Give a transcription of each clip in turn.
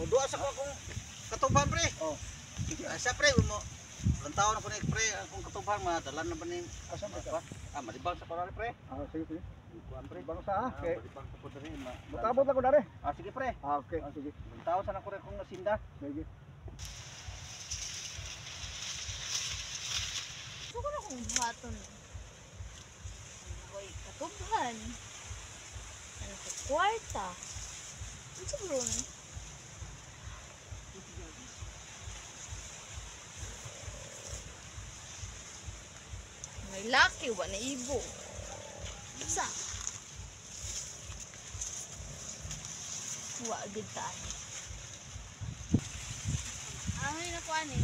Dua sa ko akong katuban pre. Oh. Sa pre mo. Ilang taon na ko ni pre akong katuban madalan na ba ni Asan ka? malibang sa korale pre. Sige pre. Kuan pre. Bang sa okay. Malibang sa ko diri ma. Matabot ako dare. Sige pre. Okay. Sige. Ilang taon sa na ko kung nasinda. Sige. Gusto ko na kung buhaton. Boy, katubhan. Ano sa kwarta? Ano sa bron? May laki, wa na ibo. Isa. Wa agad tayo. Angin ako ani.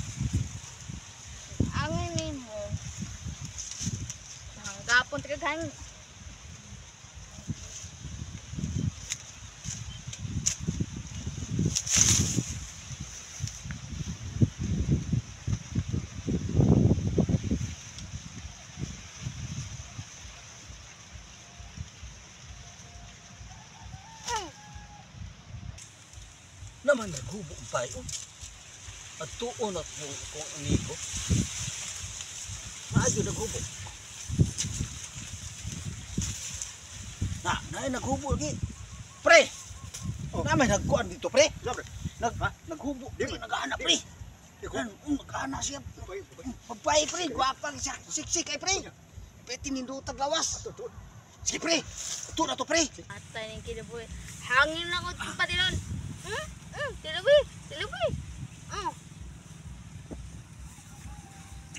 Angin mo. Hanggapon tagaghan. Naman naghubo ang payo. At tuon at kung amigo. Maadyo naghubo. Naghubo lagi. Pre! Naman nagkuhan dito pre. Naghubo. Di nag-aana pre. Nag-aana siya. Babae pre. Guwapang siya. Siksik ay pre. Pwede nindutag lawas. Sige pre. Ito na to pre. Atay ng kinabuhi. Hangin na ko pati nun. Tilabi. Tilabi.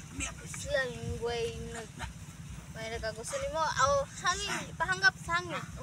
Langway may nagagusto ni mo. Hangin. Ipahanggap sa hangin.